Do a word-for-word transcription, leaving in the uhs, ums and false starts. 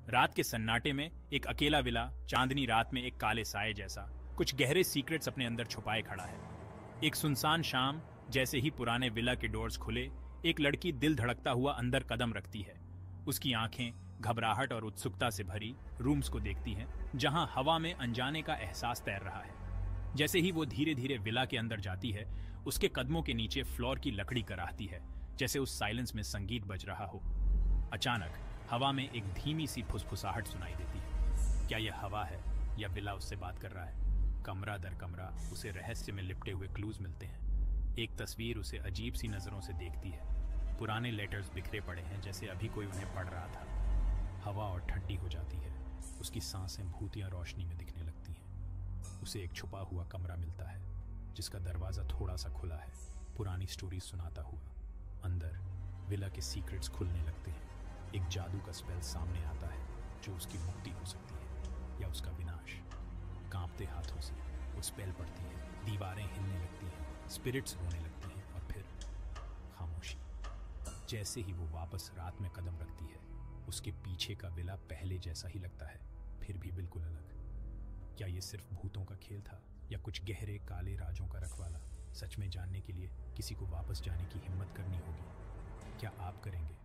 रात के सन्नाटे में एक अकेला विला चांदनी रात में एक काले साए जैसा कुछ गहरे सीक्रेट्स अपने अंदर छुपाए खड़ा है। एक सुनसान शाम, जैसे ही पुराने विला के डोर्स खुले, एक लड़की दिल धड़कता हुआ अंदर कदम रखती है। उसकी आंखें घबराहट और उत्सुकता से भरी रूम्स को देखती हैं, जहां हवा में अनजाने का एहसास तैर रहा है। जैसे ही वो धीरे धीरे विला के अंदर जाती है, उसके कदमों के नीचे फ्लोर की लकड़ी कराहती है, जैसे उस साइलेंस में संगीत बज रहा हो। अचानक हवा में एक धीमी सी फुसफुसाहट सुनाई देती है। क्या यह हवा है या विला उससे बात कर रहा है? कमरा दर कमरा उसे रहस्य में लिपटे हुए क्लूज मिलते हैं। एक तस्वीर उसे अजीब सी नजरों से देखती है। पुराने लेटर्स बिखरे पड़े हैं, जैसे अभी कोई उन्हें पढ़ रहा था। हवा और ठंडी हो जाती है। उसकी सांसें भूतियां रोशनी में दिखने लगती हैं। उसे एक छुपा हुआ कमरा मिलता है, जिसका दरवाजा थोड़ा सा खुला है। पुरानी स्टोरी सुनाता हुआ अंदर विला के सीक्रेट्स खुलने लगते हैं। एक जादू का स्पेल सामने आता है, जो उसकी मुक्ति हो सकती है या उसका विनाश। कांपते हाथों से वो स्पेल पड़ती है, दीवारें हिलने लगती हैं, स्पिरिट्स रोने लगते हैं और फिर खामोशी। जैसे ही वो वापस रात में कदम रखती है, उसके पीछे का विला पहले जैसा ही लगता है, फिर भी बिल्कुल अलग। क्या ये सिर्फ भूतों का खेल था या कुछ गहरे काले राजों का रखवाला? सच में जानने के लिए किसी को वापस जाने की हिम्मत करनी होगी। क्या आप करेंगे?